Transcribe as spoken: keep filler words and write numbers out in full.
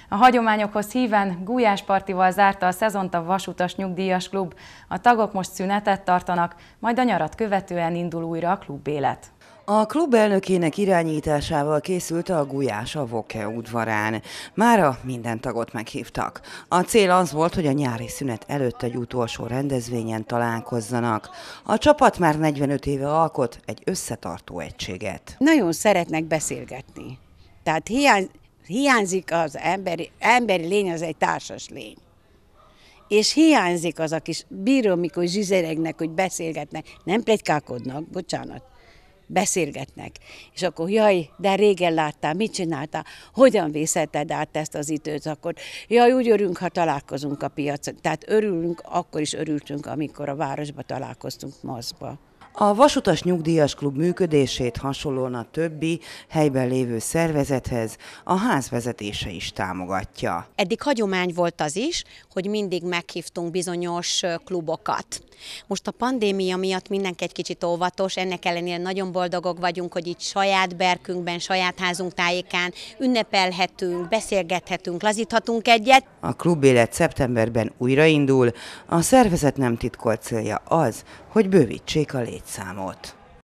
A hagyományokhoz híven gulyáspartival zárta a szezont a Vasutas Nyugdíjas Klub. A tagok most szünetet tartanak, majd a nyarat követően indul újra a klubélet. A klub elnökének irányításával készült a gulyás a Voke udvarán. Mára minden tagot meghívtak. A cél az volt, hogy a nyári szünet előtt egy utolsó rendezvényen találkozzanak. A csapat már negyvenöt éve alkot egy összetartó egységet. Nagyon szeretnek beszélgetni. Tehát hiány, hiányzik az emberi, emberi lény, az egy társas lény. És hiányzik az a kis bíró, mikor zsizeregnek, hogy beszélgetnek. Nem pletykálkodnak, bocsánat. Beszélgetnek. És akkor, jaj, de régen láttál, mit csináltál, hogyan vészelted át ezt az időt, akkor jaj, úgy örülünk, ha találkozunk a piacon. Tehát örülünk, akkor is örültünk, amikor a városba találkoztunk, Maszkba. A Vasutas Nyugdíjas Klub működését hasonlóan a többi helyben lévő szervezethez a ház vezetése is támogatja. Eddig hagyomány volt az is, hogy mindig meghívtunk bizonyos klubokat. Most a pandémia miatt mindenki egy kicsit óvatos, ennek ellenére nagyon boldogok vagyunk, hogy itt saját berkünkben, saját házunk tájékán ünnepelhetünk, beszélgethetünk, lazíthatunk egyet. A klubélet szeptemberben újraindul, a szervezet nem titkolt célja az, hogy bővítsék a létszámot.